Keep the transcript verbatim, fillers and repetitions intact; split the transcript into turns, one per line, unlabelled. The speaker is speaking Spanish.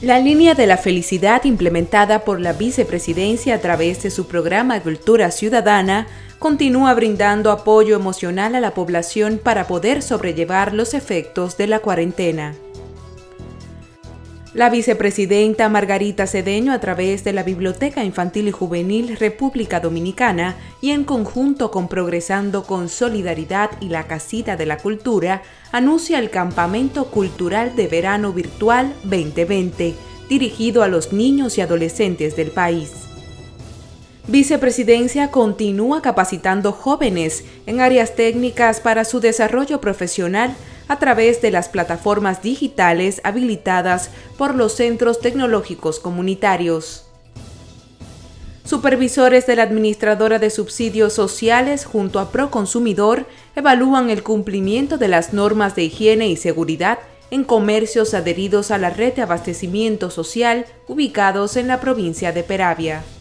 La línea de la felicidad implementada por la vicepresidencia a través de su programa Cultura Ciudadana continúa brindando apoyo emocional a la población para poder sobrellevar los efectos de la cuarentena. La vicepresidenta Margarita Cedeño, a través de la Biblioteca Infantil y Juvenil República Dominicana y en conjunto con Progresando con Solidaridad y la Casita de la Cultura, anuncia el Campamento Cultural de Verano Virtual veinte veinte, dirigido a los niños y adolescentes del país. Vicepresidencia continúa capacitando jóvenes en áreas técnicas para su desarrollo profesional a través de las plataformas digitales habilitadas por los centros tecnológicos comunitarios. Supervisores de la Administradora de Subsidios Sociales junto a Proconsumidor evalúan el cumplimiento de las normas de higiene y seguridad en comercios adheridos a la red de abastecimiento social ubicados en la provincia de Peravia.